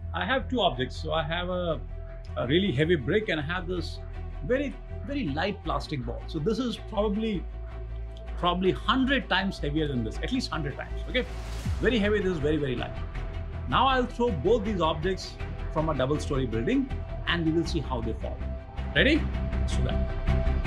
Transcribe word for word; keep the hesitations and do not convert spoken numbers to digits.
I have two objects. So I have a, a really heavy brick and I have this very, very light plastic ball. So this is probably, probably one hundred times heavier than this, at least one hundred times, okay? Very heavy, this is very, very light. Now I'll throw both these objects from a double story building and we will see how they fall. Ready? Let's do that.